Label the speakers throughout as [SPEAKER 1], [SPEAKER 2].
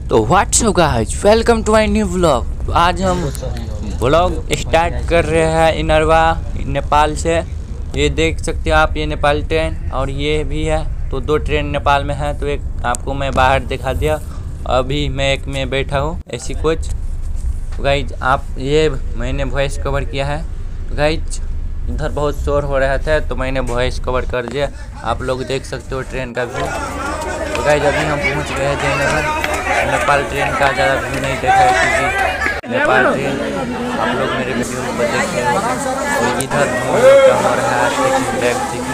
[SPEAKER 1] तो what's up guys, welcome to my new vlog. आज हम व्लॉग स्टार्ट कर रहे हैं इनरवा नेपाल से। ये देख सकते हो आप, ये नेपाल ट्रेन और ये भी है। तो दो ट्रेन नेपाल में है, तो एक आपको मैं बाहर दिखा दिया। अभी मैं एक में बैठा हूँ ऐसी कुछ। गाइज आप, ये मैंने वॉइस कवर किया है। गाइज इधर बहुत शोर हो रहा था, तो मैंने वॉइस कवर कर दिया। आप लोग देख सकते हो ट्रेन का व्यू। तो गाइज अभी हम पहुँच गए हैं जयनगर। नेपाल ट्रेन का ज़्यादा व्यू नहीं देखा है, क्योंकि नेपाल ट्रेन आप लोग मेरे वीडियो में देखे होंगे। तो इधर क्या हो रहा है, चेकिंग बैग चेकिंग,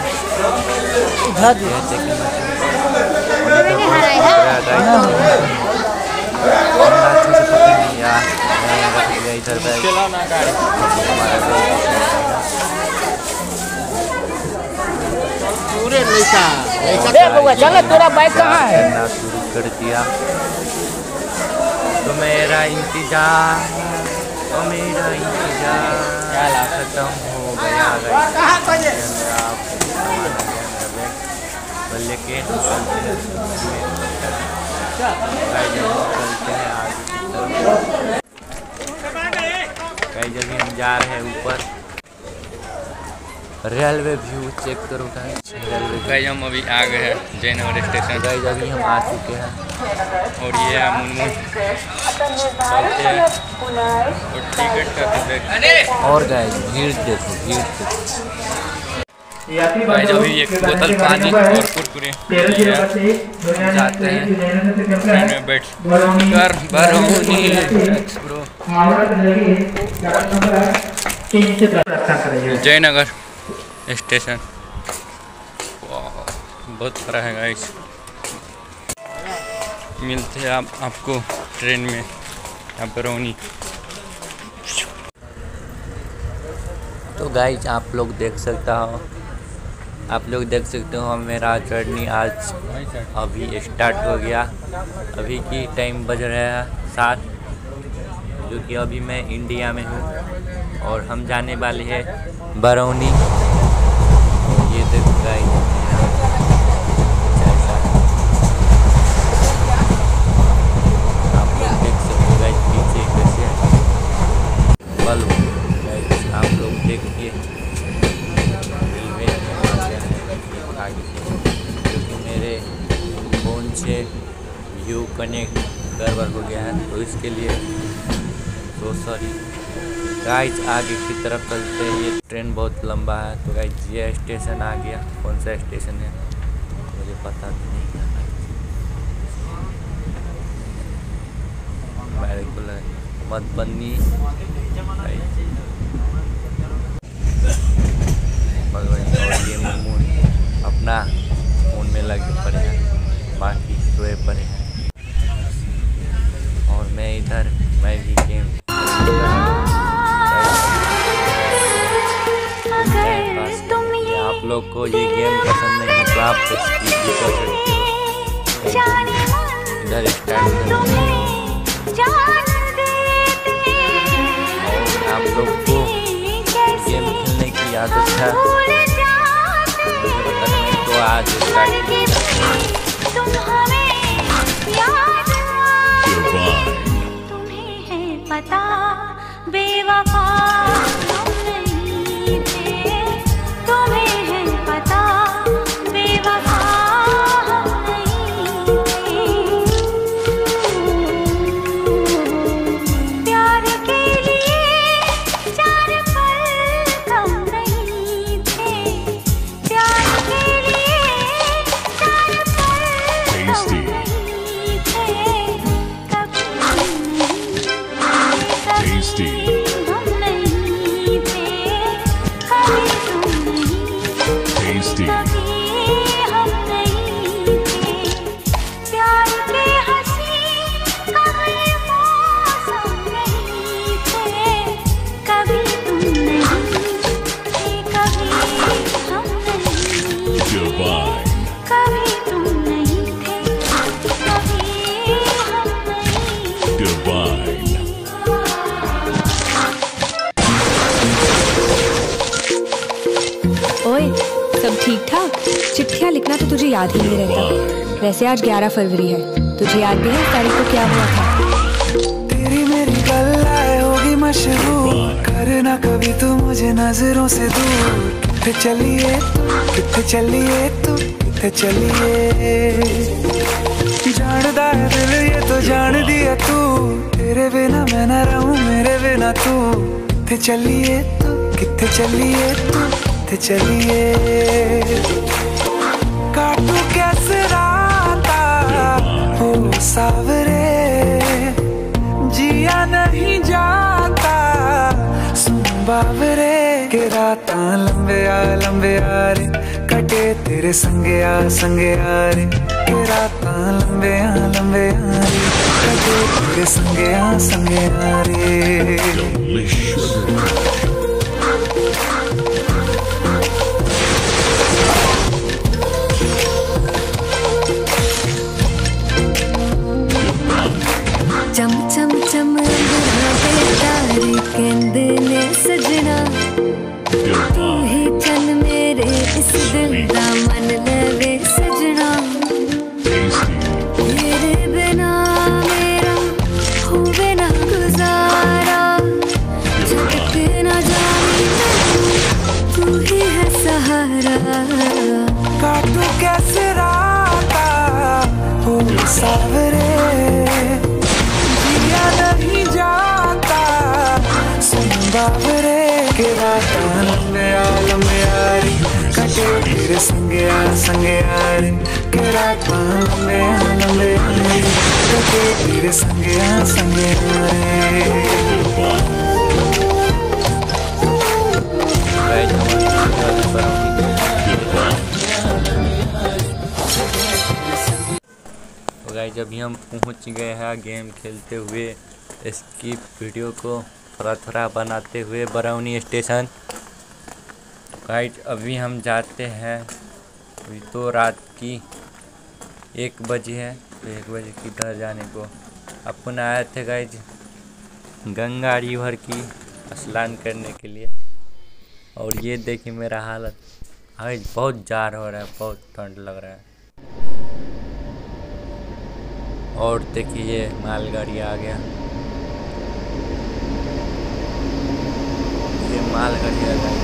[SPEAKER 1] इधर
[SPEAKER 2] तोरा बाइक कहाँ है?
[SPEAKER 1] शुरू कर दिया। तो मेरा इंतजार खत्म हो गया। लेके जब हम जा रहे हैं ऊपर। रेलवे व्यू चेक करो गाइस। हम अभी आ गए हैं जयनगर स्टेशन। गाइस अभी हम आ चुके हैं और ये है मुनमुन चलते हैं और टिकट का और गाइस भीड़ देखो, भीड़ गाइस। अभी एक बोतल पानी और कुरकुरे जाते हैं ट्रेन में बैठ कर बरौनी जयनगर स्टेशन। बहुत बड़ा है गाइस। मिलते हैं आपको ट्रेन में यहाँ बरौनी। तो गाइस आप लोग देख सकते हो मेरा जर्नी आज अभी स्टार्ट हो गया। अभी की टाइम बज रहा है 7, क्योंकि अभी मैं इंडिया में हूँ और हम जाने वाले हैं बरौनी। ये देखो गाइस, आप लोग देख सकते हो गाइस पीछे कैसे बल गाइस। आप लोग देखिए रेलवे आगे, क्योंकि मेरे फ़ोन से व्यू कनेक्ट गड़बड़ हो गया है, तो इसके लिए तो सॉरी गाइस। आगे की तरफ चलते हैं। ये ट्रेन बहुत लंबा है। तो गाइस ये स्टेशन आ गया। कौन सा स्टेशन है मुझे पता नहीं है। मेरे को मधुबनी और ये मुनमुन अपना फ़ोन में लगे पड़े हैं, बाकी सोए पड़े हैं। और मैं इधर, मैं भी गेम आप लोग को ये गेम पसंद नहीं है तो आप स्किप भी कर सकते हो। इधर स्टार्ट आप लोग को गेम खेलने की आदत है तो आज स्टार्ट
[SPEAKER 3] पता बेवफा नहीं थे, तुम्हें है पता बेवफा नहीं थे। प्यार के लिए 4 पल कम नहीं थे, प्यार के लिए 4 पल कम नहीं थे।
[SPEAKER 4] ओए, सब ठीक ठाक? चिट्ठियाँ लिखना तो तुझे याद ही नहीं रहता। वैसे आज 11 फरवरी है। तुझे याद भी है इस तारीख को क्या हुआ था?
[SPEAKER 5] तेरी मेरी गल्लाए होगी मशहूर, करना कभी तू मुझे नजरों से दूर। किथे चलिए किथे चलिए तू किथे चलिए, जानदा है दिल ये तो जान दिया तू, तेरे बिना मैं न रहूं मेरे बिना तू। किथे चलिए तू किथे चलिए तू किथे चलिए, काटू कैसे राता हो सावरे, जिया नहीं जाता सुन बावरे, के राता लंबे आ रे कटे तेरे संगे आ रे, के राता लंबे आ रे कटे तेरे संगे आ रे।
[SPEAKER 4] चम चम चम तारे कहंदे ने सजना, तू ही चल मेरे इस दिल दा मन लवे सजना, तेरे बिना मेरा होवे ना गुजारा, जग ना जाने तू ही है सहारा।
[SPEAKER 5] काटू कैसे राता हो सावरे, नहीं जाता सुन बावरे, के राता लंबे आ रे कटे तेरे संगे आ रे, के राता लंबे आ रे कटे तेरे संगे आ रे।
[SPEAKER 1] तो गाइस अभी हम पहुंच गए हैं गेम खेलते हुए, इसकी वीडियो को थोड़ा बनाते हुए बरौनी स्टेशन। गाइस अभी हम जाते हैं, अभी तो रात की 1 बजे है, तो 1 बजे किधर जाने को अपन आए थे गाइस गंगा रिवर की स्नान करने के लिए। और ये देखिए मेरा हालत, गाइस बहुत जार हो रहा है, बहुत ठंड लग रहा है। और देखिए ये मालगाड़ी आ गया, ये मालगाड़ी आ गया।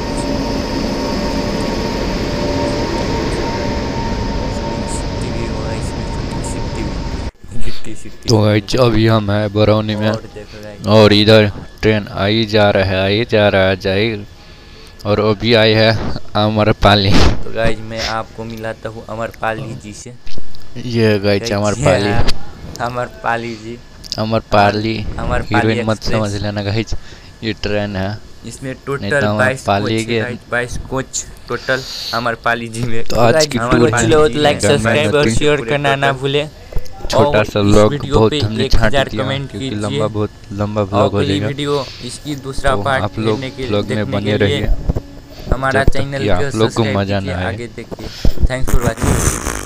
[SPEAKER 6] तो अभी हम है बरौनी में, और इधर ट्रेन आई जा रहा है जाए, और अभी आई है अमरपाली।
[SPEAKER 1] तो गाइज मैं आपको मिलाता हूँ अमरपाली जी से।
[SPEAKER 6] ये गाइज अमरपाली जी, अमरपाली हीरोइन मत समझ लेना गाइज, ये ट्रेन है।
[SPEAKER 1] इसमें total 22 coach total Amrapali ji में।
[SPEAKER 6] तो आज की
[SPEAKER 1] लाइक सब्सक्राइब और शेयर करना ना भूले।
[SPEAKER 6] छोटा सा व्लॉग बहुत हमने छाट दिया क्योंकि बहुत लंबा व्लॉग हो जाएगा।
[SPEAKER 1] वीडियो इसकी दूसरा पार्ट
[SPEAKER 6] आप लोग व्लॉग में बने रहिए,
[SPEAKER 1] हमारा चैनल
[SPEAKER 6] आप लोग को मजा ना आए।
[SPEAKER 1] आगे देखिए। Thanks for watching.